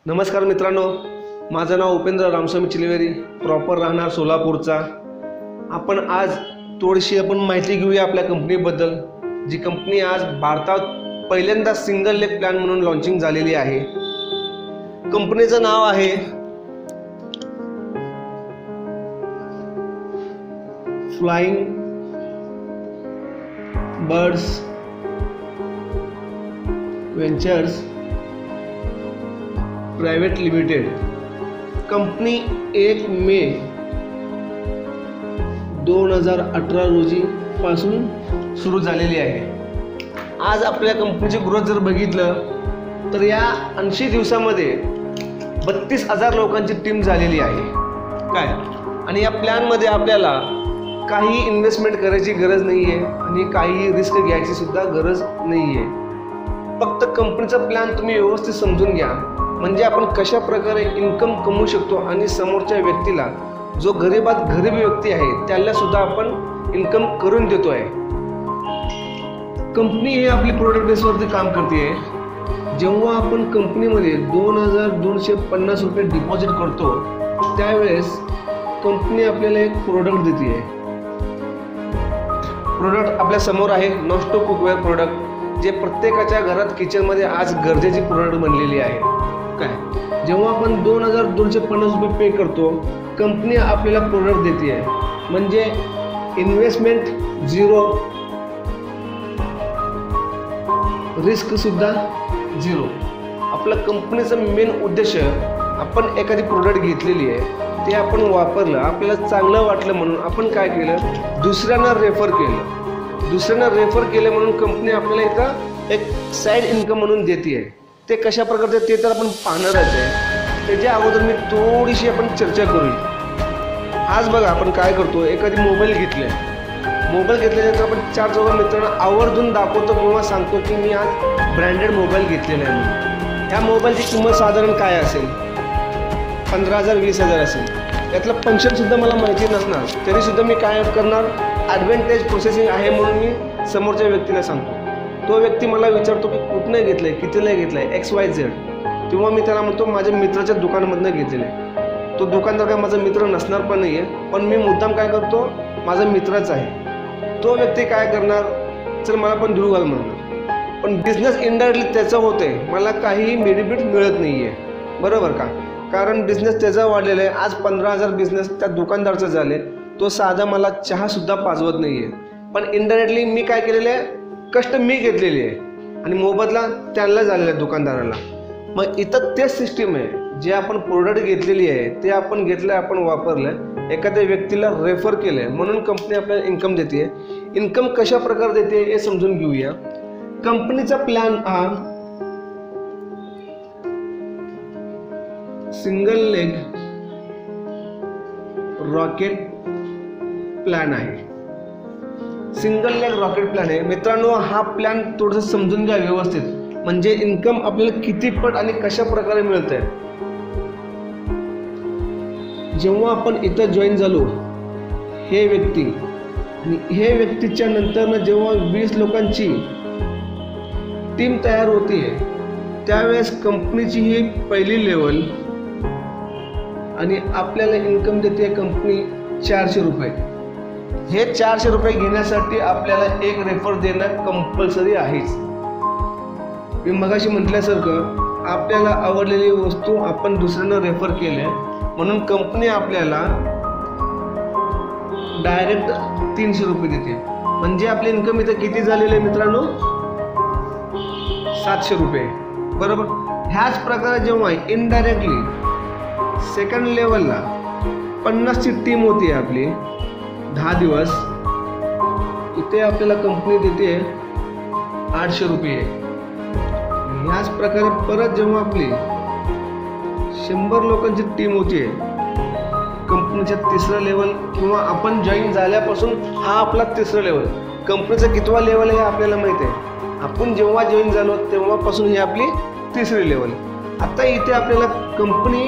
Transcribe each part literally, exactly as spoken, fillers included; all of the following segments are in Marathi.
नमस्कार मित्रांनो, माझं नाव उपेंद्र रामस्वामी चिलवेरी, प्रॉपर राहणार सोलापूरचा। आपण आज थोडीशी आपण माहिती घेऊया आपल्या कंपनीबद्दल, जी कंपनी आज भारतात पहिल्यांदा सिंगल लेग प्लॅन म्हणून लॉन्चिंग झालेली आहे। कंपनीचं नाव आहे flying birds ventures private limited. Company एक मे दोन हजार अठरा रोजी पासून सुरू झालेली आहे। आज आपल्या कंपनीची ग्रोथ जर बघितलं तर या ऐंशी दिवसामध्ये बत्तीस हजार लोकांची टीम झालेली आहे काय। आणि या प्लॅनमध्ये आपल्याला काही इन्व्हेस्टमेंट करायची गरज नाही आहे आणि काही रिस्क घ्यायची सुद्धा गरज नाही आहे। फक्त कंपनीचा प्लॅन तुम्ही व्यवस्थित समजून घ्या, म्हणजे आपण कशा प्रकारे इन्कम कमवू शकतो आणि समोरच्या व्यक्तीला, जो गरीबात गरीब व्यक्ती आहे, त्याला सुद्धा आपण इन्कम करून देतो आहे। कंपनी ही आपली प्रोडक्ट बेसवरती काम करते। जेव्हा आपण कंपनीमध्ये दोन हजार दोनशे पन्नास रुपये डिपॉझिट करतो त्यावेळेस कंपनी आपल्याला एक प्रोडक्ट देते। प्रोडक्ट आपल्या समोर आहे नॉस्टो कुकवेअर प्रोडक्ट, जे प्रत्येकाच्या घरात किचनमध्ये आज गरजेची प्रोडक्ट बनलेली आहे काय। जेव्हा आपण दोन हजार दोनशे पन्नास रुपये पे करतो, कंपनी आपल्याला प्रोडक्ट देते आहे, म्हणजे इन्व्हेस्टमेंट झिरो, रिस्क सुद्धा झिरो। आपल्या कंपनीचं मेन उद्देश, आपण एखादी प्रोडक्ट घेतलेली आहे, ते आपण वापरलं, आपल्याला चांगलं वाटलं म्हणून आपण काय केलं, दुसऱ्यांना रेफर केलं। दुसऱ्यांना रेफर केलं म्हणून कंपनी आपल्याला इथं एक साईड इन्कम म्हणून देते आहे। ते कशा प्रकारचे ते तर आपण पाहणारच आहे। त्याच्या अगोदर मी थोडीशी आपण चर्चा करूया। आज बघा आपण काय करतो, एखादी मोबाईल घेतले, मोबाईल घेतल्यानंतर आपण चार चौघा मित्रांना आवर्जून दाखवतो किंवा सांगतो की मी आज ब्रँडेड मोबाईल घेतलेला आहे म्हणून। ह्या मोबाईलची किंमत साधारण काय असेल, पंधरा हजार वीस हजार असेल। त्यातलं फंक्शनसुद्धा मला माहिती नसणार, तरीसुद्धा मी काय करणार, ॲडव्हान्टेज प्रोसेसिंग आहे म्हणून मी समोरच्या व्यक्तीला सांगतो। तो व्यक्ती मला विचारतो की कुठनं घेतलं आहे, कितीला घेतलं आहे, एक्स वाय झेड, तेव्हा मी त्याला म्हणतो माझ्या मित्राच्या दुकानामधनं घेतलेलं आहे। तो दुकानदार काय माझा मित्र नसणार पण नाही आहे, पण मी मुद्दाम काय करतो, माझा मित्रच आहे। तो व्यक्ती काय करणार, चल मला पण देऊ घाल म्हणणार, पण बिझनेस इनडायरेक्टली त्याचं होतं आहे, मला काहीही बेनिफिट मिळत नाही आहे, बरोबर का। कारण बिझनेस त्याचा वाढलेला आहे। आज पंधरा हजार बिझनेस त्या दुकानदारचं झाले, तो साधा मला चहासुद्धा पाजवत नाही आहे, पण इनडायरेक्टली मी काय केलेलं आहे, कष्ट मी घेतलेली आहे आणि मोबदला त्यांना झालेला आहे, दुकानदाराला। मग इथं तेच सिस्टीम आहे, जे आपण प्रोडक्ट घेतलेली आहे ते आपण घेतलं, आपण वापरलं, एखाद्या व्यक्तीला रेफर केलं म्हणून कंपनी आपल्याला इन्कम देते। इन्कम कशा प्रकारे देते हे समजून घेऊया। कंपनीचा प्लॅन हा सिंगल लेग रॉकेट प्लॅन आहे। सिंगल लेग रॉकेट प्लॅन आहे मित्रांनो। हा प्लॅन थोडंसं समजून घ्या व्यवस्थित, म्हणजे इन्कम आपल्याला किती पट आणि कशा प्रकारे मिळतंय। जेव्हा आपण इथं जॉईन झालो, हे व्यक्ती आणि हे व्यक्तीच्या नंतर जेव्हा वीस लोकांची टीम तयार होते, त्यावेळेस कंपनीची ही पहिली लेवल आणि आपल्याला इन्कम देते कंपनी चारशे रुपये। हे चारशे रुपये घेण्यासाठी आपल्याला एक रेफर देणं कंपल्सरी आहेच। मी मगाशी म्हटल्यासारखं आपल्याला आवडलेली वस्तू आपण दुसऱ्यांना रेफर केले म्हणून कंपनी आपल्याला डायरेक्ट तीनशे रुपये देते, म्हणजे आपली इन्कम इथं किती झालेली आहे मित्रांनो, सातशे रुपये, बरोबर। ह्याच प्रकारे जेव्हा इनडायरेक्टली सेकंड लेवलला पन्नासची टीम होती आपली, दहा दिवस, इथे आपल्याला कंपनी देते आठशे रुपये। ह्याच प्रकारे परत जेव्हा आपली शंभर लोकांची टीम होती कंपनीच्या तिसरा लेवल, किंवा आपण जॉईन झाल्यापासून हा आपला तिसरा लेवल, कंपनीचा कितवा लेवल आहे आपल्याला माहिती आहे। आपण जेव्हा जॉईन झालो तेव्हापासून ही आपली तिसरी लेवल। आता इथे आपल्याला कंपनी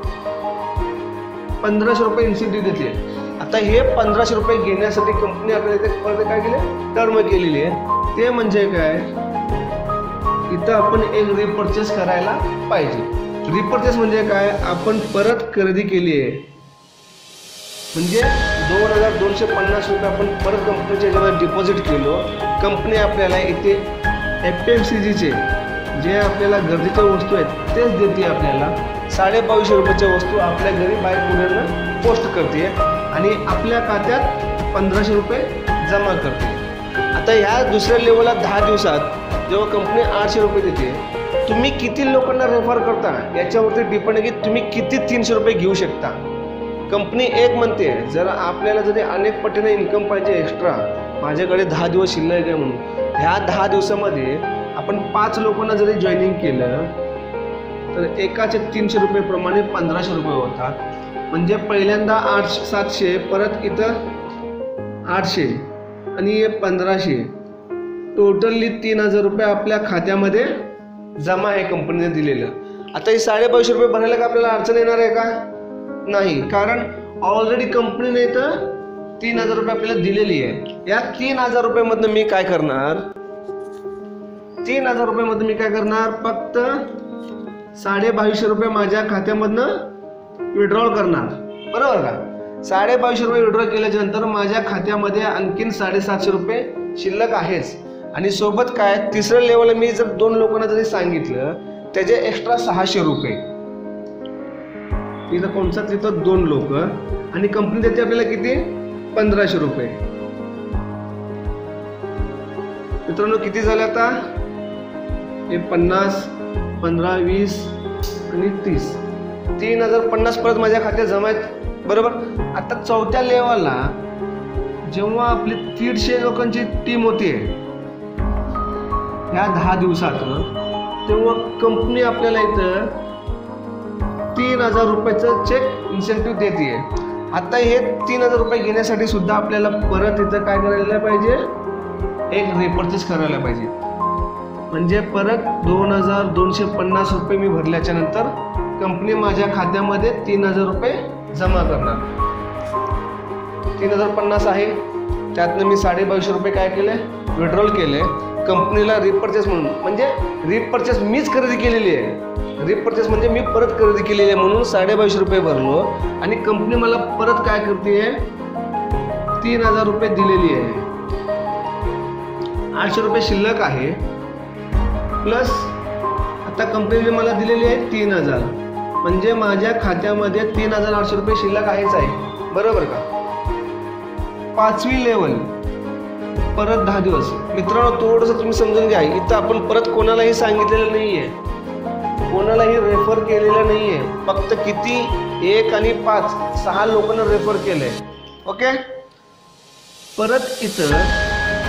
पंधराशे रुपये इन्सेंटिव्ह देते। आता हे पंधराशे रुपये घेण्यासाठी कंपनी आपल्याला इथे परत काय केले, टर्म केलेली आहे। ते म्हणजे काय, इथं आपण एक रिपर्चेस करायला पाहिजे। रिपर्चेस म्हणजे काय, आपण परत खरेदी केली आहे म्हणजे दोन हजार दोनशे पन्नास रुपये आपण परत कंपनीच्या याच्यामध्ये डिपॉझिट केलो. कंपनी आपल्याला इथे एफ एम सी जीचे जे आपल्याला गरजेच्या वस्तू आहेत तेच देते. आपल्याला साडे बावीसशे रुपयाच्या वस्तू आपल्या घरी बाय कुरिअरनं पोस्ट करते आणि आपल्या खात्यात पंधराशे रुपये जमा करते. आता ह्या दुसऱ्या लेवलला दहा दिवसात जेव्हा कंपनी आठशे रुपये देते, तुम्ही किती लोकांना रेफर करता याच्यावरती डिपेंड आहे की तुम्ही किती तीनशे रुपये घेऊ शकता. कंपनी एक म्हणते जर आपल्याला जरी अनेक पटीने इन्कम पाहिजे एक्स्ट्रा, माझ्याकडे दहा दिवस शिल्लक आहे म्हणून, ह्या दहा दिवसामध्ये आपण पाच लोकांना जरी जॉईनिंग केलं तर एकाचे तीनशे रुपये प्रमाणे पंधराशे रुपये होतात. म्हणजे पहिल्यांदा आठशे सातशे, परत इथं आठशे आणि हे पंधराशे, टोटली तीन हजार रुपये आपल्या खात्यामध्ये जमा आहे कंपनीने दिलेलं. आता हे साडे बावीसशे रुपये भरायला का आपल्याला अडचण येणार आहे का? नाही, कारण ऑलरेडी कंपनीने इथं तीन हजार रुपये आपल्याला दिलेली आहे. या तीन हजार रुपयामधनं मी काय करणार तीन हजार रुपयामधनं मी काय करणार फक्त साडे बावीसशे रुपये माझ्या खात्यामधनं विड्रॉल करणार, बरोबर का? साडे बावीसशे रुपये विड्रॉल केल्याच्या नंतर माझ्या खात्यामध्ये आणखीन साडेसातशे रुपये शिल्लक आहेच. आणि सोबत काय तिसऱ्या लेवलला मी जर दोन लोकांना जरी सांगितलं त्याचे एक्स्ट्रा सहाशे रुपये. इथं कोणचा तिथं दोन लोक आणि कंपनी देते आपल्याला किती पंधराशे रुपये. मित्रांनो किती झाले आता, हे पन्नास, पंधरा, वीस आणि तीस, तीन हजार पन्नास परत माझ्या खात्यात जमा आहेत, बरोबर. आता चौथ्या लेवलला जेव्हा आपली दीडशे लोकांची टीम होती ह्या दहा दिवसात, तेव्हा कंपनी आपल्याला इथं तीन हजार रुपयाचं चेक इन्सेंटिव्ह देते. आता हे तीन हजार रुपये घेण्यासाठी सुद्धा आपल्याला परत इथं काय करायला पाहिजे, एक रिपर्चेस करायला पाहिजे. म्हणजे परत दोन हजार दोनशे पन्नास रुपये मी भरल्याच्या नंतर कंपनी माझ्या खात्यामध्ये तीन हजार रुपये जमा करणार. तीन हजार पन्नास आहे, त्यातनं मी साडे बावीसशे रुपये काय केले विड्रॉल केले कंपनीला रिपर्चेस म्हणून. म्हणजे रिपर्चेस मीच खरेदी केलेली आहे, रिपर्चेस म्हणजे मी परत खरेदी केलेली आहे म्हणून साडे बावीसशे रुपये भरलो आणि कंपनी मला परत काय करते तीन हजार रुपये दिलेली आहे. आठशे रुपये शिल्लक आहे प्लस आता कंपनीने मला दिलेली आहे तीन हजार, म्हणजे माझ्या खात्यामध्ये तीन हजार आठशे रुपये शिल्लक आहेच आहे, बरोबर का? पाचवी लेवल परत दहा दिवस. मित्रांनो थोडंसं तुम्ही समजून घ्या, इथं आपण परत कोणालाही सांगितलेलं नाही आहे, कोणालाही रेफर केलेलं नाही आहे, फक्त किती एक आणि पाच सहा लोकांना रेफर केलं आहे. ओके, परत इथं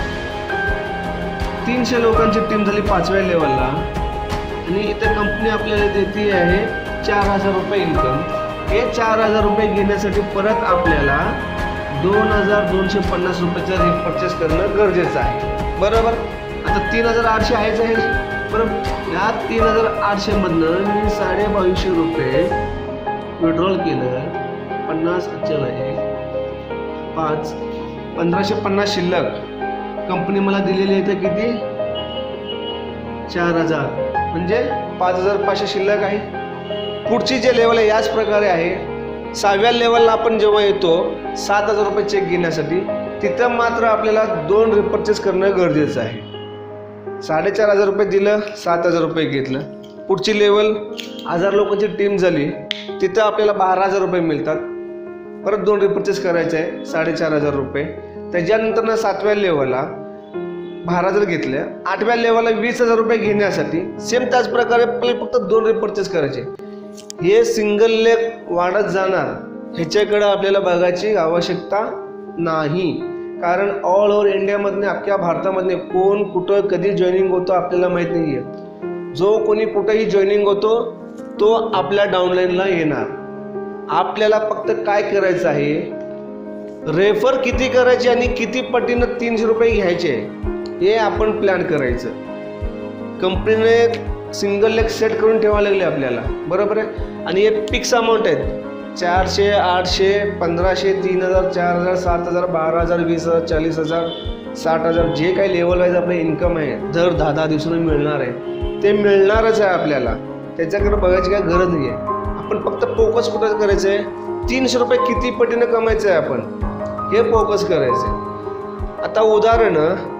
तीनशे लोकांची टीम झाली पाचव्या लेवलला आणि इथं कंपनी आपल्याला देते आहे चार हजार रुपये इन्कम. हे चार हजार रुपये घेण्यासाठी परत आपल्याला दोन हजार दोनशे पन्नास रुपयाचं रिपर्चेस करणं गरजेचं आहे, बरोबर. आता तीन हजार आठशे आहेच आहे, बरोबर. या तीन हजार आठशे मधनं मी साडे बावीसशे रुपये विड्रॉल केलं, पन्नास अचल आहे, पाच पंधराशे पन्नास शिल्लक कंपनी मला दिलेली आहे तर किती चार हजार, म्हणजे पाच हजार पाचशे शिल्लक आहे. पुढची जे लेवल आहे याच प्रकारे आहे. सहाव्या लेवलला आपण जेव्हा येतो सात हजार रुपये चेक घेण्यासाठी, तिथं मात्र आपल्याला दोन रिपर्चेस करणं गरजेचं आहे. साडेचार हजार रुपये दिलं, सात हजार रुपये घेतलं. पुढची लेवल हजार लोकांची टीम झाली, तिथं आपल्याला बारा हजार रुपये मिळतात. परत दोन रिपर्चेस करायचे आहे, साडेचार हजार रुपये. त्याच्यानंतर ना सातव्या लेवलला बारा हजार घेतले. आठव्या लेवलला वीस हजार रुपये घेण्यासाठी सेम त्याच प्रकारे आपल्याला फक्त दोन रिपर्चेस करायचे. हे सिंगल लेग वाढत जाणार, ह्याच्याकडे आपल्याला बघायची आवश्यकता नाही, कारण ऑल ओव्हर इंडियामधने अख्ख्या भारतामधने कोण कुठं कधी जॉईनिंग होतो आपल्याला माहीत नाही आहे. जो कोणी कुठेही जॉईनिंग होतो तो आपल्या डाउनलाईनला येणार. आपल्याला फक्त काय करायचं आहे, रेफर किती करायचे आणि किती पटीनं तीनशे रुपये घ्यायचे हे आपण प्लॅन करायचं. कंपनीने सिंगल लेग सेट करून ठेवायला लागले आपल्याला, बरोबर आहे. आणि हे फिक्स अमाऊंट आहेत, चारशे आठशे पंधराशे तीन हजार चार हजार सात हजार बारा हजार वीस हजार चाळीस हजार साठ हजार जे काही लेवल वाईज आपलं इन्कम आहे दर दहा दहा दिवसानं मिळणार आहे ते मिळणारच आहे आपल्याला. त्याच्याकडे बघायची काय गरज नाही आहे. आपण फक्त फोकस कुठं करायचं आहे, तीनशे रुपये किती पटीनं कमायचं आहे आपण हे फोकस करायचं आहे. आता उदाहरण,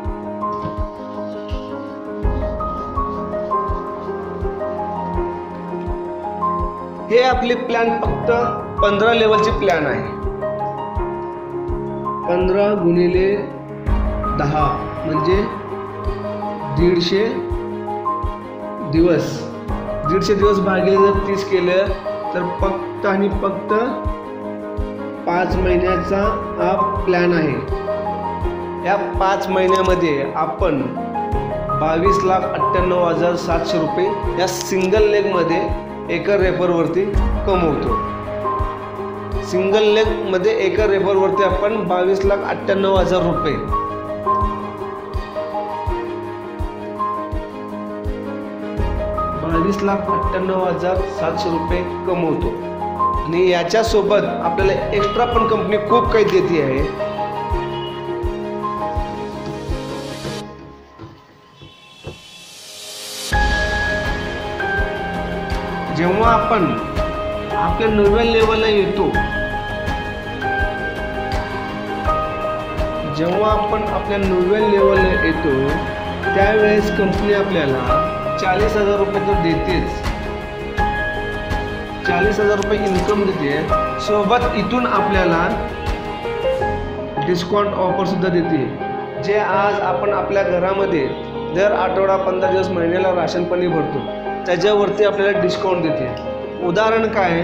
हे आपली प्लॅन फक्त पंधरा लेवलची प्लॅन आहे. पंधरा गुणिले दहा म्हणजे दीडशे दिवस. दीडशे दिवस भागिले जर तीस केलं तर फक्त आणि फक्त पाच महिन्याचा हा प्लॅन आहे. या पाच महिन्यामध्ये आपण बावीस लाख अठ्ठ्याण्णव हजार सातशे रुपये या सिंगल लेगमध्ये एका रेफरवरती कमवतो. सिंगल लेगमध्ये एका रेफरवरती आपण बावीस लाख अठ्ठ्याण्णव हजार रुपये बावीस लाख अठ्ठ्याण्णव हजार सातशे रुपये कमवतो. आणि याच्यासोबत आपल्याला एक्स्ट्रा पण कंपनी खूप काही देते आहे. जेव्हा आपण आपल्या नवव्या लेवलला येतो जेव्हा आपण आपल्या नवव्या लेवलला येतो त्यावेळेस कंपनी आपल्याला चाळीस हजार रुपये तर देतेच. चाळीस हजार रुपये इन्कम देते, सोबत इथून आपल्याला डिस्काउंट ऑफर सुद्धा देते. जे आज आपण आपल्या घरामध्ये दर आठवडा पंधरा दिवस महिन्याला राशन पाणी भरतो त्याच्यावरती आपल्याला डिस्काउंट देते. उदाहरण काय,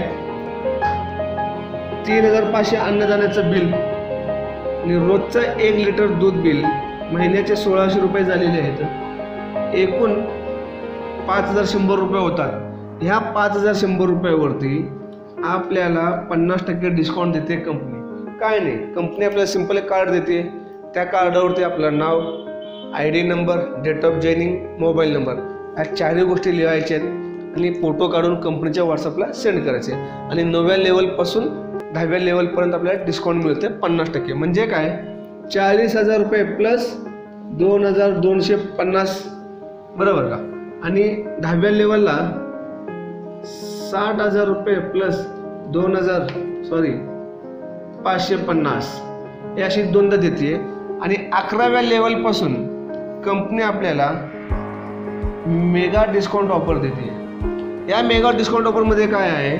तीन हजार पाचशे अन्नदानाचं बिल आणि रोजचं एक लिटर दूध बिल महिन्याचे सोळाशे रुपये झालेले आहेत. एकूण पाच हजार शंभर रुपये होतात. ह्या पाच हजार शंभर रुपयावरती आपल्याला पन्नास टक्के डिस्काउंट देते कंपनी. काय नाही, कंपनी आपल्याला सिंपल एक कार्ड देते. त्या कार्डावरती आपलं नाव, I D number, date of joining, mobile number ह्या चारही गोष्टी लिहायच्या आहेत आणि फोटो काढून कंपनीच्या व्हॉट्सअपला सेंड करायचे. आणि नवव्या लेवलपासून दहाव्या लेवलपर्यंत आपल्याला डिस्काउंट मिळते पन्नास टक्के. म्हणजे काय, चाळीस हजार रुपये प्लस दोन हजार दोनशे पन्नास बरोबर का. आणि दहाव्या लेवलला साठ हजार रुपये प्लस दोन हजार सॉरी पाचशे पन्नास हे अशी दोनदा देते. आणि अकराव्या लेवलपासून कंपनी आपल्याला मेगा डिस्काउंट ऑफर देते. या मेगा डिस्काउंट ऑफरमध्ये काय आहे,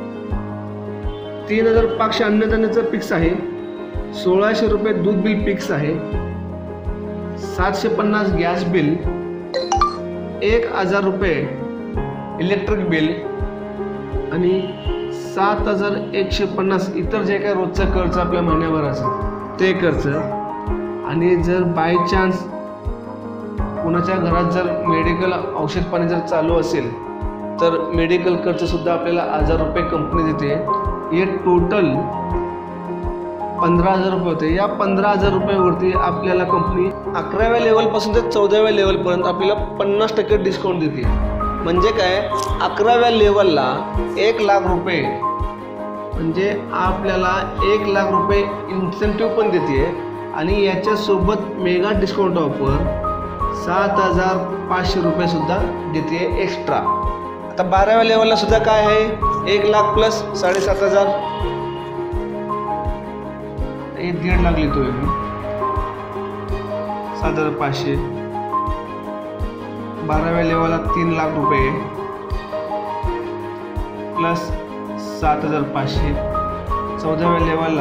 तीन हजार पाचशे अन्नदानाचं फिक्स आहे, सोळाशे रुपये दूध बिल फिक्स आहे, सातशे पन्नास गॅस बिल, एक हजार रुपये इलेक्ट्रिक बिल आणि सात हजार एकशे पन्नास इतर जे काय रोजचं खर्च आपल्या महिन्याभराचं ते खर्च. आणि जर बाय चान्स कोणाच्या घरात जर मेडिकल औषध पाणी जर चालू असेल तर मेडिकल खर्चसुद्धा आपल्याला हजार रुपये कंपनी देते. हे टोटल पंधरा हजार रुपये होते. या पंधरा हजार रुपयावरती आपल्याला कंपनी अकराव्या लेवलपासून ते चौदाव्या लेवलपर्यंत आपल्याला पन्नास टक्के डिस्काउंट देते. म्हणजे काय, अकराव्या लेवलला एक लाख रुपये म्हणजे आपल्याला एक लाख रुपये इन्सेंटिव्ह पण देते. आणि याच्यासोबत मेगा डिस्काउंट ऑफर सात हजार पाचशे रुपये सुद्धा देते एक्स्ट्रा. आता बाराव्या लेवलला सुद्धा काय आहे, एक लाख प्लस साडेसात हजार एक दीड लाख लिहितोय मी, सात हजार पाचशे. बाराव्या लेवलला तीन लाख रुपये प्लस सात हजार पाचशे. चौदाव्या लेवलला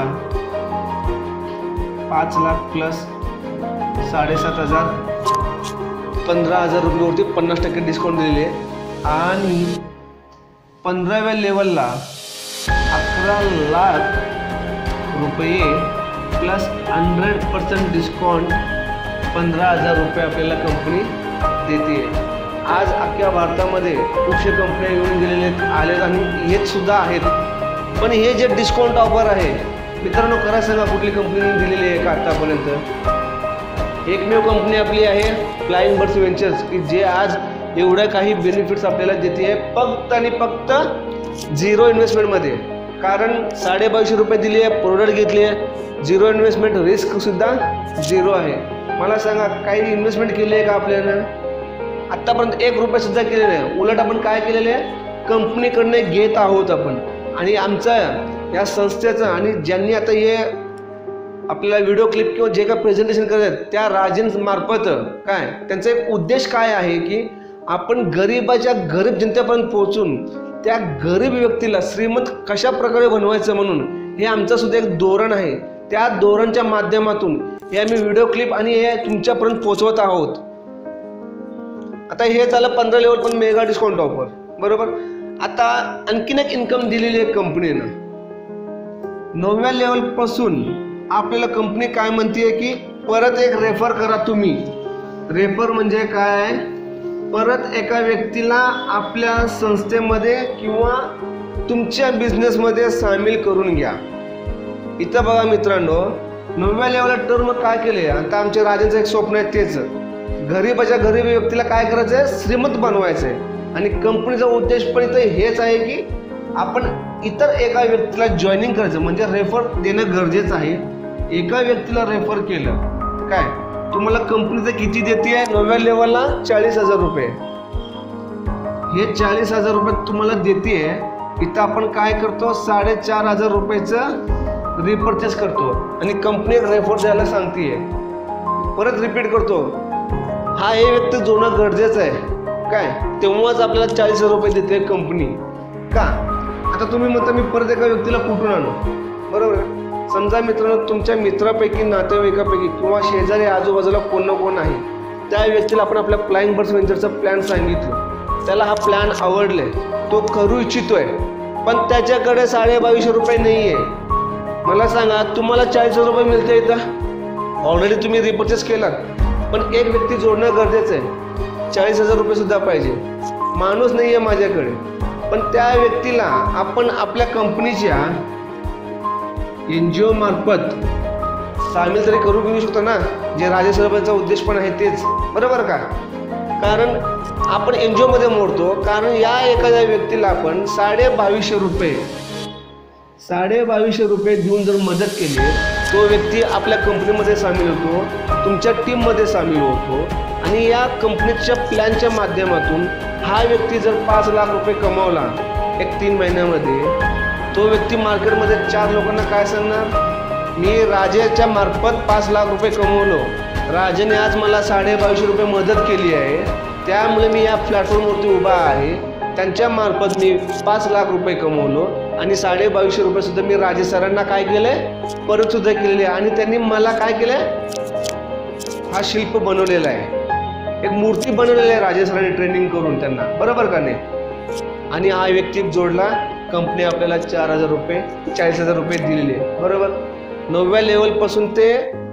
पाच लाख प्लस साडेसात हजार पंधरा हजार रुपयेवरती पन्नास टक्के डिस्काउंट दिलेले. आणि पंधराव्या लेवलला अकरा लाख रुपये प्लस हंड्रेड पर्सेंट डिस्काउंट पंधरा हजार रुपये आपल्याला कंपनी देते. आज अख्ख्या भारतामध्ये खूपशे कंपन्या येऊन गेलेले आलेत आणि येत सुद्धा आहेत. पण हे जे डिस्काउंट ऑफर आहे मित्रांनो, खरं सांगा कुठली कंपनीने दिलेली आहे का आतापर्यंत? एकमेव कंपनी आपली आहे फ्लाइंग बर्ड्स व्हेंचर्स, की जे आज एवढ्या काही बेनिफिट्स आपल्याला देते आहे फक्त आणि फक्त झिरो इन्व्हेस्टमेंटमध्ये. कारण साडेबावीसशे रुपये दिली आहे, प्रोडक्ट घेतली आहे, झिरो इन्व्हेस्टमेंट, रिस्कसुद्धा झिरो आहे. मला सांगा काही इन्व्हेस्टमेंट केली आहे का आपल्याला? आत्तापर्यंत एक रुपयासुद्धा केलेलं आहे. उलट आपण काय केलेलं आहे, कंपनीकडनं घेत आहोत आपण. आणि आमच्या या संस्थेचं आणि ज्यांनी आता हे आपल्याला व्हिडिओ क्लिप किंवा जे काय प्रेझेंटेशन करतात त्या राजेंमार्फत काय त्यांचा एक उद्देश काय आहे की आपण गरिबाच्या गरीब जनतेपर्यंत पोहोचून त्या गरीब व्यक्तीला श्रीमंत कशा प्रकारे बनवायचं म्हणून हे आमचं सुद्धा एक धोरण आहे. त्या धोरणच्या माध्यमातून हे आम्ही व्हिडिओ क्लिप आणि हे तुमच्यापर्यंत पोहोचवत आहोत. आता हे झालं पंधरा लेवल पण मेगा डिस्काउंट ऑफर बरोबर. आता आणखीन एक इन्कम दिलेली आहे कंपनीनं. नवव्या लेवल पासून आपल्याला कंपनी काय म्हणते की परत एक रेफर करा तुम्ही. रेफर म्हणजे काय, परत एका व्यक्तीला आपल्या संस्थेमध्ये किंवा तुमच्या बिझनेसमध्ये सामील करून घ्या. इथं बघा मित्रांनो, नवव्या लेवलला टर्म काय केले, आता आमच्या राजांचं एक स्वप्न आहे तेच गरीबाच्या गरीब व्यक्तीला काय करायचं आहे, श्रीमंत बनवायचं आहे. आणि कंपनीचा उद्देश पण इथं हेच आहे की आपण इतर एका व्यक्तीला जॉईनिंग करायचं म्हणजे रेफर देणं गरजेचं आहे. एका व्यक्तीला रेफर केलं काय तुम्हाला कंपनीचं किती देते आहे, नवव्या लेवलला चाळीस हजार रुपये. हे चाळीस हजार रुपये तुम्हाला देते. इथं आपण काय करतो, साडेचार हजार रुपयाचं रिपर्चेस करतो आणि कंपनी एक रेफर द्यायला सांगते. परत रिपीट करतो, हा हे व्यक्ती जोडणं गरजेचं आहे काय, तेव्हाच आपल्याला चाळीस हजार रुपये देते कंपनी का. आता तुम्ही म्हणता मी परत एका व्यक्तीला कुठून आणू, बरोबर. समजा मित्रांनो तुमच्या मित्रापैकी नातेवाईकापैकी किंवा शेजारी आजूबाजूला कोण ना कोण आहे, त्या व्यक्तीला आपण आपल्या फ्लाइंग बर्ड्स व्हेंचरचा प्लॅन सांगितलं, त्याला हा प्लॅन आवडले, तो करू इच्छितोय पण त्याच्याकडे साडे बावीसशे रुपये नाही आहे. मला सांगा तुम्हाला चाळीस हजार रुपये मिळते इथं, ऑलरेडी तुम्ही रिपर्चेस केलात, पण एक व्यक्ती जोडणं गरजेचं आहे. चाळीस हजार रुपये सुद्धा पाहिजे, माणूस नाही आहे माझ्याकडे, पण त्या व्यक्तीला आपण आपल्या कंपनीच्या एन जी ओ मार्फत सामील तरी करू घेऊ शकतो ना, जे राजेसरबांचा उद्देश पण आहे तेच, बरोबर का. कारण आपण एन जी ओमध्ये मोडतो, कारण या एखाद्या व्यक्तीला आपण साडे बावीसशे रुपये साडे बावीसशे रुपये देऊन जर मदत केली, तो व्यक्ती आपल्या कंपनीमध्ये सामील होतो, तुमच्या टीममध्ये सामील होतो. आणि या कंपनीच्या प्लॅनच्या माध्यमातून हा व्यक्ती जर पाच लाख रुपये कमावला एक तीन महिन्यामध्ये, तो व्यक्ती मार्केटमध्ये चार लोकांना काय सांगणार, मी राजेच्या मार्फत पाच लाख रुपये कमवलो, राजेने आज मला साडे बावीसशे रुपये मदत केली आहे, त्यामुळे मी या प्लॅटफॉर्मवरती उभा आहे, त्यांच्या मार्फत मी पाच लाख रुपये कमवलो आणि साडे बावीसशे रुपये सुद्धा मी राजे सरांना काय केलंय, परत सुद्धा केलेले आहे. आणि त्यांनी मला काय केलंय, हा शिल्प बनवलेला आहे, एक मूर्ती बनवलेली आहे राजे सरांनी ट्रेनिंग करून त्यांना, बरोबर का नाही. आणि हा व्यक्ती जोडला, कंपनी आपल्याला चार हजार रुपये चाळीस हजार रुपये दिलेले, बरोबर. नवव्या लेवलपासून ते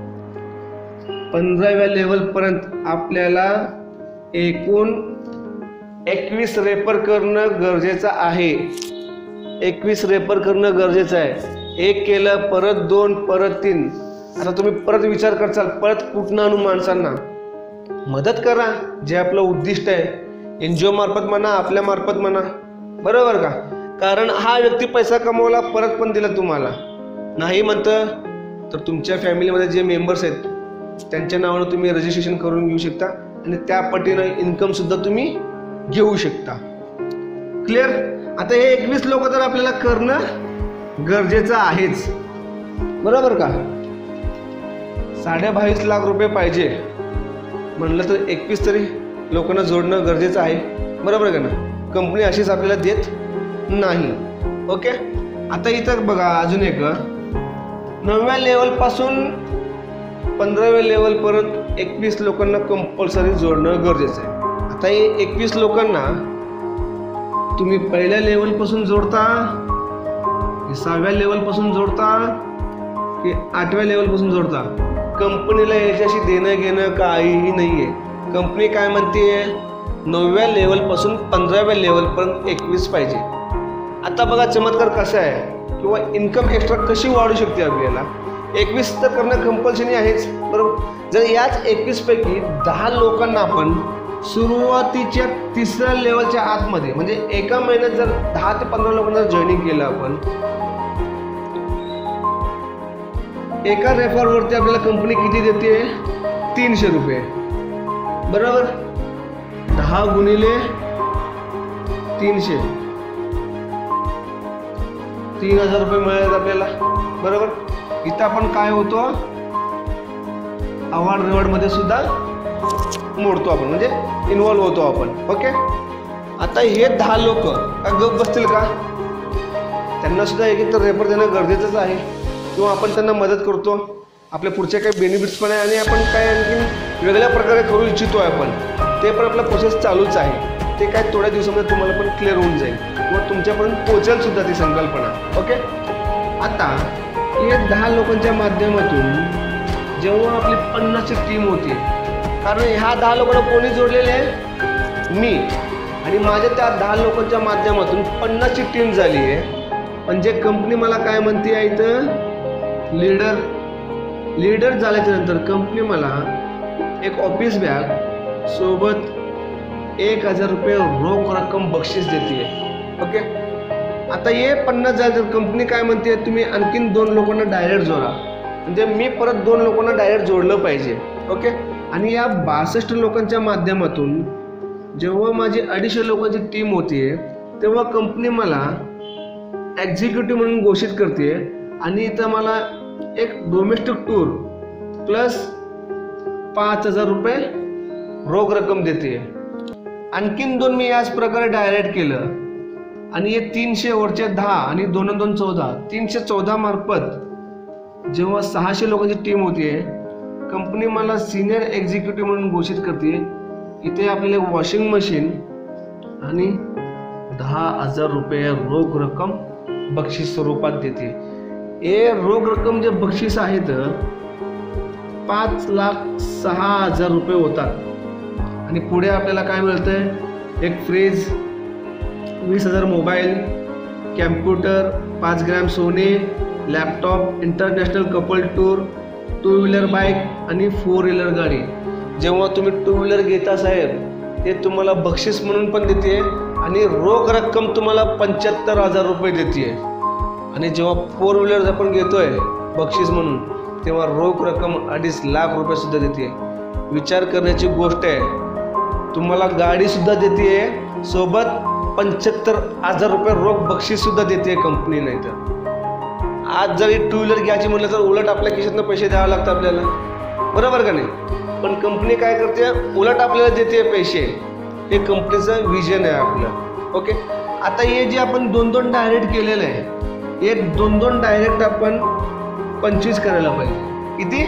पंधराव्या लेवलपर्यंत आपल्याला एकूण एकवीस रेफर करणं गरजेचं आहे. एकवीस रेफर करणं गरजेचं आहे. एक केलं, परत दोन, परत तीन. आता तुम्ही परत विचार करसाल परत कुठनं आणू माणसांना, मदत करा, जे आपलं उद्दिष्ट आहे, एन जी ओ मार्फत म्हणा, आपल्या मार्फत म्हणा, बरोबर का. कारण हा व्यक्ती पैसा कमवला, परत पण दिला तुम्हाला नाही म्हणतं, तर तुमच्या फॅमिलीमध्ये जे मेंबर्स आहेत त्यांच्या नावानं तुम्ही रजिस्ट्रेशन करून घेऊ शकता आणि त्या पटीनं इन्कम सुद्धा तुम्ही घेऊ शकता. क्लिअर. आता हे एकवीस लोक तर आपल्याला करणं गरजेचं आहेच, बरोबर का. साडे बावीस लाख रुपये पाहिजे म्हणलं तर एकवीस तरी लोकांना जोडणं गरजेचं आहे, बरोबर का ना. कंपनी अशीच आपल्याला देत नाही. ओके. आता इथं बघा अजून एक, नवव्या लेवलपासून पंधराव्या लेवलपर्यंत एकवीस लोकांना कंपल्सरी जोडणं गरजेचं आहे. आता हे एकवीस लोकांना तुम्ही पहिल्या लेवलपासून जोडता की सहाव्या लेवलपासून जोडता की आठव्या लेवलपासून जोडता, कंपनीला याच्याशी देणं घेणं काहीही नाही आहे. कंपनी काय म्हणते, नवव्या लेवलपासून पंधराव्या लेवलपर्यंत एकवीस पाहिजे. आता बघा चमत्कार कसा आहे किंवा इन्कम एक्स्ट्रा कशी वाढू शकते आपल्याला. एकवीस तर करणं कंपल्सरी आहेच, बरोबर. जर याच एकवीस पैकी दहा लोकांना आपण सुरुवातीच्या तिसऱ्या लेवलच्या आतमध्ये म्हणजे एका महिन्यात जर दहा ते पंधरा लोकांना जॉईनिंग केलं आपण, एका रेफरवरती आपल्याला कंपनी किती देते, तीनशे रुपये, बरोबर. दहा गुणिले तीनशे तीन हजार रुपये मिळाले आपल्याला, बरोबर. इथं आपण काय होतो, अवॉर्ड रिवॉर्ड मध्ये सुद्धा मोडतो आपण, म्हणजे इन्व्हॉल्व होतो आपण. ओके. आता हे दहा लोक का गप बसतील का? त्यांना सुद्धा एक एक तर रेफर देणं गरजेचंच आहे, किंवा आपण त्यांना मदत करतो, आपल्या पुढचे काही बेनिफिट्स पण आहे, आणि आपण काय आणखी वेगळ्या प्रकारे करू इच्छितो आपण, ते पण आपला प्रोसेस चालूच आहे. ते काय थोड्या दिवसामध्ये तुम्हाला पण क्लिअर होऊन जाईल, किंवा तुमच्यापर्यंत पोहोचेल सुद्धा ती संकल्पना. ओके. आता हे दहा लोकांच्या माध्यमातून जेव्हा आपली पन्नासची टीम होती, कारण ह्या दहा लोकांना कोणी जोडलेले आहे, मी, आणि माझ्या त्या दहा लोकांच्या माध्यमातून पन्नासची टीम झाली आहे. म्हणजे कंपनी मला काय म्हणते आहे, इथं लीडर लीडर झाल्याच्या नंतर कंपनी मला एक ऑफिस बॅग सोबत एक हजार रुपये रोख रक्कम बक्षीस देते. ओके. आता हे पन्नास झाले तर कंपनी काय म्हणते, तुम्ही आणखीन दोन लोकांना डायरेक्ट जोडा, म्हणजे मी परत दोन लोकांना डायरेक्ट जोडलं पाहिजे. ओके. आणि या बासष्ट लोकांच्या माध्यमातून जेव्हा माझी अडीचशे लोकांची टीम होती, तेव्हा कंपनी मला एक्झिक्युटिव्ह म्हणून घोषित करते, आणि इथं मला एक डोमेस्टिक टूर प्लस पाच हजार रुपये रोख रक्कम देते. आणखीन दोन मी याच प्रकारे डायरेक्ट केलं, आणि हे तीनशे वरचे दहा आणि दोन दोन चौदा तीनशे चौदा मार्फत जेव्हा सहाशे लोकांची टीम होती, कंपनी मला सिनियर एक्झिक्युटिव्ह म्हणून घोषित करते. इथे आपल्याला वॉशिंग मशीन आणि दहा हजार रुपये रोख रक्कम बक्षीस स्वरूपात देते. हे रोख रक्कम जे बक्षीस आहेत पाच लाख सहा हजार रुपये होतात. आणि पुढे आपल्याला काय मिळतंय, एक फ्रीज, वीस हजार मोबाईल, कॅम्प्युटर, पाच ग्रॅम सोने, laptop, international couple tour, two wheeler bike आणि फोर व्हीलर गाडी. जेव्हा तुम्ही टू व्हीलर घेता साहेब, ते तुम्हाला बक्षीस म्हणून पण देते, आणि रोख रक्कम तुम्हाला पंच्याहत्तर हजार रुपये देते. आणि जेव्हा फोर व्हीलर आपण घेतोय बक्षीस म्हणून, तेव्हा रोख रक्कम अडीच लाख रुपये सुद्धा देते. विचार करण्याची गोष्ट आहे, तुम्हाला गाडी सुद्धा देते, सोबत पंच्याहत्तर हजार रुपये रोख बक्षीस सुद्धा देते कंपनी. नाही तर आज जरी टू व्हीलर घ्यायची म्हटलं तर उलट आपल्या खिशातनं पैसे द्यावे लागतात आपल्याला, बरोबर का नाही. पण कंपनी काय करते, उलट आपल्याला देते पैसे. हे कंपनीचं विजन आहे आपलं. ओके. आता हे जे आपण दोन दोन डायरेक्ट केलेलं आहे, हे दोन दोन डायरेक्ट आपण पंचवीस करायला पाहिजे. किती?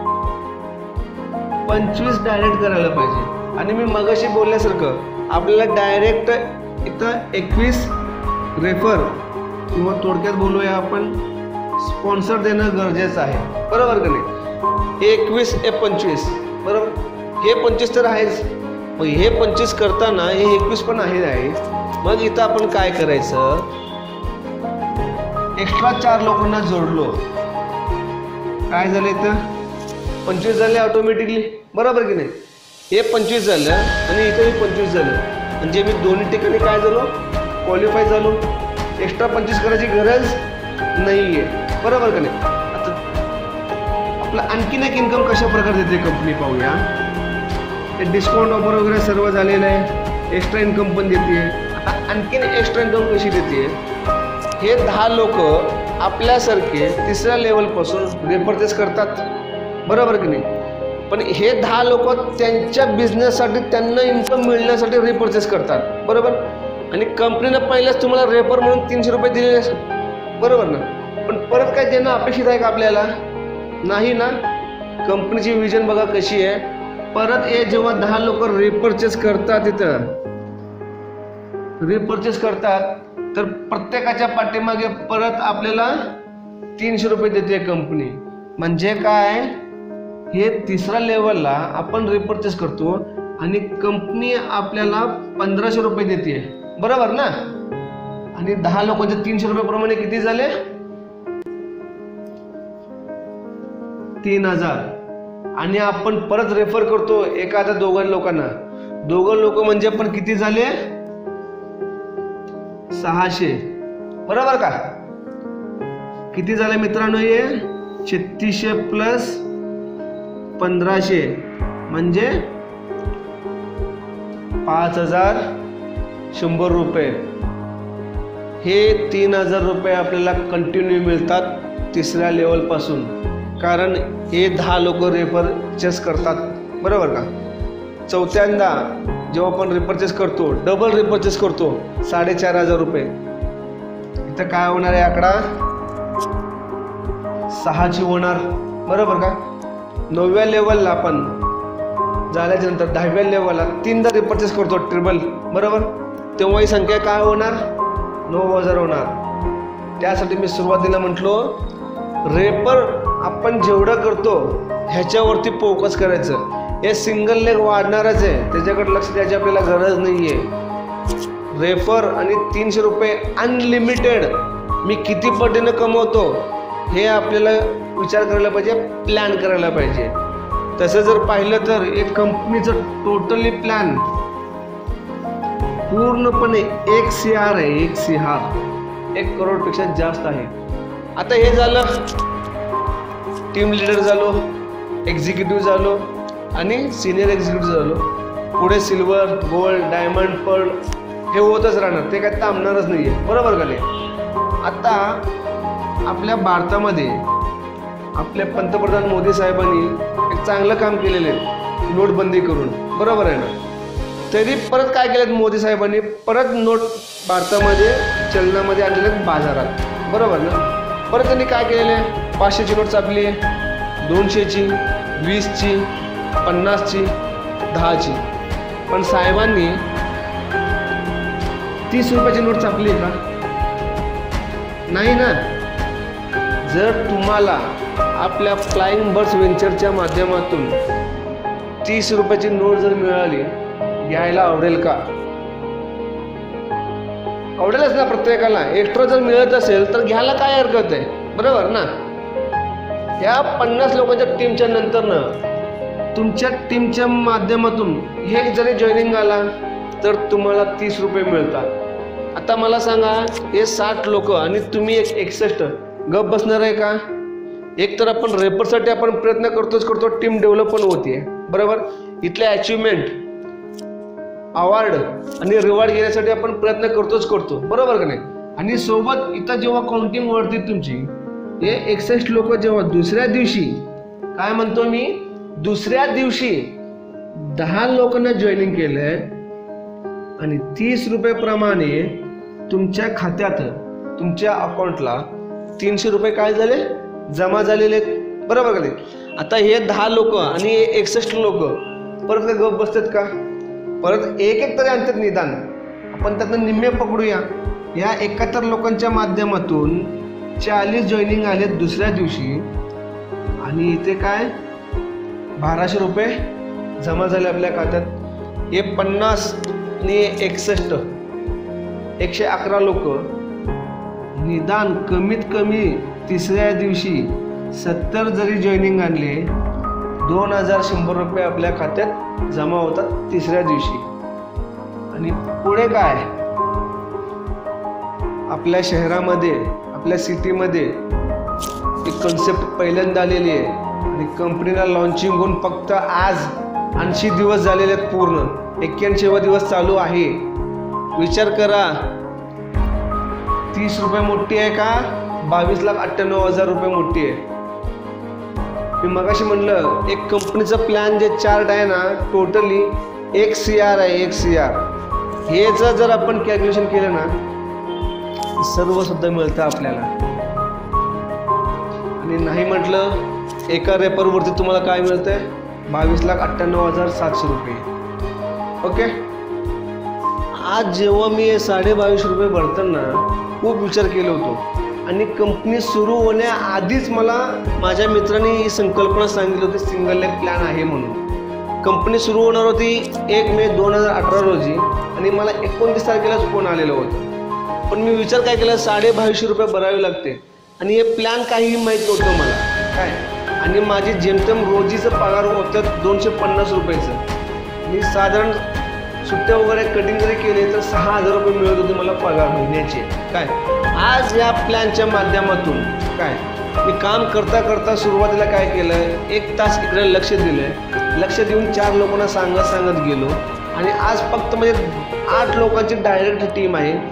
पंचवीस डायरेक्ट करायला पाहिजे. आणि मी मगाशी बोलल्यासारखं आपल्याला डायरेक्ट इथं एकवीस रेफर, किंवा थोडक्यात बोलूया आपण स्पॉन्सर देणं गरजेचं आहे, बरोबर का नाही. एकवीस हे पंचवीस, बरोबर. हे पंचवीस तर आहेच, मग हे पंचवीस करताना हे एकवीस पण आहे आहे मग इथं आपण काय करायचं, एक्स्ट्रा चार लोकांना जोडलो, काय झालं, इथं पंचवीस झाले ऑटोमॅटिकली, बरोबर की नाही. हे पंचवीस झालं आणि इथंही पंचवीस झालं, म्हणजे मी दोन्ही ठिकाणी काय झालो, क्वालिफाय झालो. एक्स्ट्रा पंचवीस करायची गरज नाही आहे, बरोबर का नाही. आता आपलं आणखीन एक इन्कम कशा प्रकारे देते कंपनी पाहूया. हे डिस्काउंट ऑफर वगैरे सर्व झालेलं आहे, एक्स्ट्रा इन्कम पण देते. आता आणखीन एक्स्ट्रा इन्कम कशी देते, हे दहा लोक आपल्यासारखे तिसऱ्या लेवलपासून रिपर्चेस करतात, बरोबर की नाही. पण हे दहा लोक त्यांच्या बिझनेससाठी, त्यांना इन्कम मिळण्यासाठी रिपर्चेस करतात, बरोबर. आणि कंपनीनं पहिल्याच तुम्हाला रेफर म्हणून तीनशे रुपये दिलेले असतात, बरोबर ना. पण परत काय देणं अपेक्षित आहे का आपल्याला, नाही ना. कंपनीची विजन बघा कशी आहे. परत हे जेव्हा दहा लोक रिपर्चेस करतात, तिथं रिपर्चेस करतात, तर प्रत्येकाच्या पाठीमागे परत आपल्याला तीनशे रुपये देते कंपनी. म्हणजे काय, हे तिसऱ्या लेवलला आपण रिपर्चेस करतो आणि कंपनी आपल्याला पंधराशे रुपये देते, बरोबर ना. आणि दहा लोकांचे तीनशे रुपये प्रमाणे किती झाले, तीन हजार. आणि आपण परत रेफर करतो एखाद्या दोघां लोकांना, दोघं लोक म्हणजे पण किती झाले, सहाशे, बरोबर का. किती झाले मित्रांनो, हे छत्तीसशे प्लस पंधराशे म्हणजे पाच हजार शंभर रुपये. हे तीन हजार रुपये आपल्याला कंटिन्यू मिळतात तिसऱ्या लेवलपासून, कारण हे दहा लोक रिपर्चेस करतात, बरोबर का. चौथ्यांदा जेव्हा आपण रिपर्चेस करतो, डबल रिपर्चेस करतो, साडेचार हजार रुपये. इथं काय होणार आहे, आकडा सहाची होणार, बरोबर का. नवव्या लेवलला आपण झाल्याच्या नंतर दहाव्या लेवलला तीनदा रिपर्चेस करतो ट्रिबल, बरोबर. तेव्हा ही संख्या काय होणार, नऊ हजार होणार. त्यासाठी मी सुरुवातीला म्हटलो रेपर आपण जेवढं करतो ह्याच्यावरती फोकस करायचं. हे सिंगल लेग वाढणारच आहे, त्याच्याकडे लक्ष द्यायची आपल्याला गरज नाही आहे. रेफर आणि तीनशे रुपये अनलिमिटेड मी किती पटीनं कमवतो हे आपल्याला विचार करायला पाहिजे, प्लॅन करायला पाहिजे. तसं जर पाहिलं तर एक कंपनीचं टोटली प्लॅन पूर्णपणे एक सी आर आहे, एक सी आर एक करोडपेक्षा जास्त आहे. आता हे झालं टीम लीडर झालो, एक्झिक्युटिव्ह झालो आणि सिनियर एक्झिक्युटिव्ह झालो. पुढे सिल्वर, गोल्ड, डायमंड, पर्ल हे होतच राहणार, ते काय थांबणारच नाही आहे, बरोबर का नाही. आता आपल्या भारतामध्ये आपल्या पंतप्रधान मोदी साहेबांनी एक चांगलं काम केलेलं आहे नोटबंदी करून, बरोबर आहे ना. तरी परत काय केलं मोदी साहेबांनी, परत नोट भारतामध्ये चलनामध्ये आणलेले बाजारात, बरोबर ना. परत त्यांनी काय केलेलं आहे, पाचशेची नोट छापली आहे, दोनशेची, वीसची, पन्नासची, दहाची. पण साहेबांनी तीस रुपयाची नोट छापली का, नाही ना. जर तुम्हाला आपल्या फ्लाइंग बर्ड्स व्हेंचरच्या माध्यमातून तीस रुपयाची नोट जर मिळाली, घ्यायला आवडेल का, आवडेलच ना प्रत्येकाला. एक्स्ट्रा जर मिळत असेल तर घ्यायला काय हरकत आहे, बरोबर ना. या पन्नास लोकांच्या टीमच्या नंतर ना तुमच्या टीमच्या माध्यमातून हे जरी जॉईनिंग आला तर तुम्हाला तीस रुपये मिळतात. आता मला सांगा, हे साठ लोक आणि तुम्ही एक एकसष्ट गप बसणार आहे का. एक तर आपण रेपरसाठी आपण प्रयत्न करतोच करतो, टीम डेव्हलप पण होते, बरोबर. इथले अचिव्हमेंट, अवॉर्ड आणि रिवॉर्ड घेण्यासाठी आपण प्रयत्न करतोच करतो, बरोबर का नाही. आणि सोबत इथं जेव्हा काउंटिंग वाढते तुमची, हे एकसष्ट लोक जेव्हा दुसऱ्या दिवशी, काय म्हणतो मी, दुसऱ्या दिवशी दहा लोकांना जॉईनिंग केलंय आणि तीस रुपये प्रमाणे तुमच्या खात्यात, तुमच्या अकाउंटला तीनशे रुपये काय झाले, जमा झालेले, बरोबर का नाही. आता हे दहा लोक आणि एकसष्ट लोक परत काय गप बसतात का, परत एक एक तरी आणतात निदान. आपण त्यातनं निम्मे पकडूया. या एकाहत्तर लोकांच्या माध्यमातून चाळीस जॉईनिंग आले दुसऱ्या दिवशी आणि इथे काय बाराशे रुपये जमा झाले आपल्या खात्यात. हे पन्नास आणि एकसष्ट एकशे अकरा लोक निदान कमीत कमी तिसऱ्या दिवशी सत्तर जरी जॉईनिंग आणले, दोन हजार शंभर रुपये आपल्या खात्यात जमा होतात तिसऱ्या दिवशी. आणि पुढे काय, आपल्या शहरामध्ये, आपल्या सिटीमध्ये एक कन्सेप्ट पहिल्यांदा आलेली आहे आणि कंपनीला लॉन्चिंग होऊन फक्त आज ऐंशी दिवस झालेले आहेत, पूर्ण एक्क्याऐंशीवा दिवस चालू आहे. विचार करा, तीस रुपये मोठी आहे का, बावीस लाख अठ्ठ्याण्णव हजार रुपये मोठी आहे. मी मगाशी म्हणलं एक कंपनीचा प्लॅन जे चार्ट आहे ना, टोटली एक सी आर आहे, एक सी आर. हे जर आपण कॅल्क्युलेशन केलं ना, सर्व सुद्धा मिळतं आपल्याला. आणि नाही म्हटलं एका रेपरवरती तुम्हाला काय मिळतंय, बावीस लाख अठ्ठ्याण्णव हजार सातशे रुपये. ओके. आज जेव्हा मी हे साडे बावीस रुपये भरताना खूप विचार केला होतो आणि कंपनी सुरू होण्याआधीच मला माझ्या मित्रांनी ही संकल्पना सांगितली होती, सिंगल लेग प्लॅन आहे म्हणून. कंपनी सुरू होणार होती एक मे दोन हजार अठरा रोजी आणि मला एकोणतीस तारखेलाच फोन आलेलं होतं. पण मी विचार काय केला, साडे बावीसशे रुपये भरावे लागते आणि हे प्लॅन काहीही माहीत नव्हतं मला काय. आणि माझे जेमतेम रोजीचं पगार होतं दोनशे पन्नास रुपयाचं. मी साधारण सुट्ट्या वगैरे कटिंग जरी केले तर सहा हजार रुपये मिळत होते मला पगार महिन्याचे काय. आज या प्लॅनच्या माध्यमातून काय मी काम करता करता सुरुवातीला काय केलं, एक तास इकडे लक्ष दिलं, लक्ष देऊन चार लोकांना सांगत सांगत गेलो आणि आज फक्त म्हणजे आठ लोकांची डायरेक्ट टीम आहे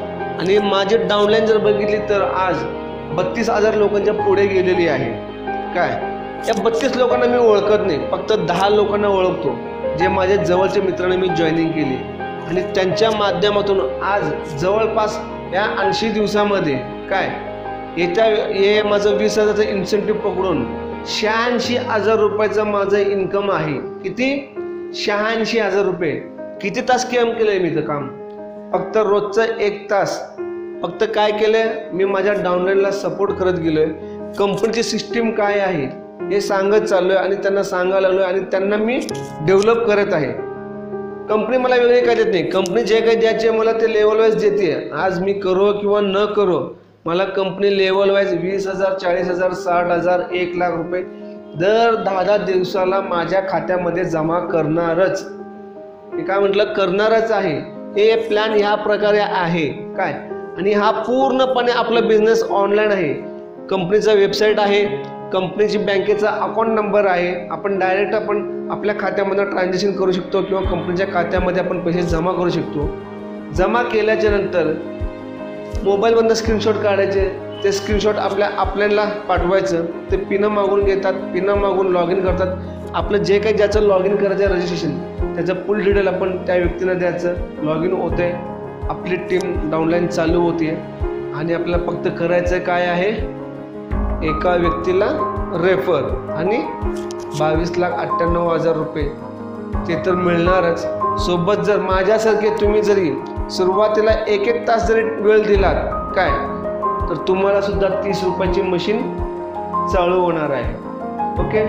आणि माझी डाउनलाईन जर बघितली तर आज बत्तीस हजार लोकांच्या पुढे गेलेली आहे। काय या बत्तीस लोकांना मी ओळखत नाही, फक्त दहा लोकांना ओळखतो जे माझ्या जवळच्या मित्रांनी मी जॉईनिंग केली आणि त्यांच्या माध्यमातून आज जवळपास या ऐंशी दिवसामध्ये काय येत्या हे माझं वीस हजारचं इन्सेंटिव्ह पकडून शहाऐंशी हजार रुपयाचं माझं इन्कम आहे। किती? शहाऐंशी हजार रुपये। किती तास काम केलंय मी तर काम? फक्त रोजचं एक तास। फक्त काय केलंय मी माझ्या डाउनलाईनला सपोर्ट करत गेलोय, कंपनीची सिस्टीम काय आहे हे सांगत चाललोय आणि त्यांना सांगायला लागलोय आणि त्यांना मी डेव्हलप करत आहे। कंपनी मला वेगळे काय देत नाही, कंपनी जे काही द्यायचे मला ते लेवल वाईज देते। आज मी करो किंवा न करो मला कंपनी लेवल वाईज वीस हजार चाळीस हजार साठ हजार एक लाख रुपये दर दहा दहा दिवसाला माझ्या खात्यामध्ये जमा करणारच। मी काय म्हटलं, करणारच आहे। हे प्लॅन ह्या प्रकारे आहे काय, आणि हा पूर्णपणे आपला बिझनेस ऑनलाईन आहे। कंपनीचा वेबसाईट आहे, कंपनीची बँकेचा अकाउंट नंबर आहे, आपण डायरेक्ट आपण आपल्या खात्यामध्ये ट्रान्झॅक्शन करू शकतो किंवा कंपनीच्या खात्यामध्ये आपण पैसे जमा करू शकतो। जमा केल्याच्या नंतर मोबाईलमधून स्क्रीनशॉट काढायचे, ते स्क्रीनशॉट आपल्या आपल्याला पाठवायचं, ते पिन मागून घेतात, पिन मागून लॉग इन करतात। आपलं जे काही ज्याचं लॉग इन करायचं आहे रजिस्ट्रेशन त्याचं फुल डिटेल आपण त्या व्यक्तीला द्यायचं, लॉग इन होते, आपली टीम डाउनलाईन चालू होते आणि आपल्याला फक्त करायचं काय आहे, एका व्यक्तीला रेफर आणि बावीस लाख अठ्ठ्याण्णव हजार रुपये ते तर मिळणारच। सोबत जर माझ्यासारखे तुम्ही जरी सुरुवातीला एक एक तास जरी वेळ दिलात काय तर तुम्हाला सुद्धा तीस रुपयाची मशीन चालू होणार आहे। ओके,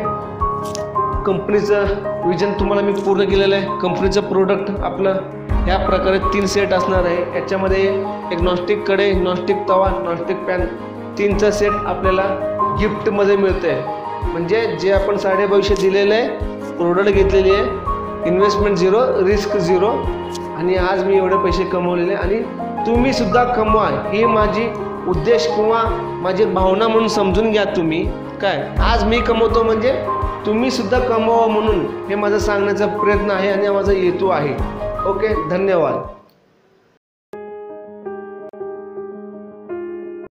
कंपनीचं विजन तुम्हाला मी पूर्ण केलेलं आहे। कंपनीचं प्रोडक्ट आपलं ह्या प्रकारे तीन सेट असणार आहे। याच्यामध्ये एक नॉनस्टिक कढई, नॉनस्टिक तवा, नॉनस्टिक पॅन, तीनचा सेट आपल्याला गिफ्टमध्ये मिळतं आहे। म्हणजे जे आपण साडे भविष्य दिलेलं आहे, प्रोडक्ट घेतलेली आहे, इन्व्हेस्टमेंट झिरो, रिस्क झिरो, आणि आज मी एवढे पैसे कमवलेले आणि तुम्ही सुद्धा कमवा ही माझी उद्देश किंवा माझी भावना म्हणून समजून घ्या तुम्ही काय। आज मी कमवतो म्हणजे तुम्ही सुद्धा कमवा म्हणून हे माझा सांगण्याचा प्रयत्न आहे आणि माझा हेतू आहे। ओके, धन्यवाद।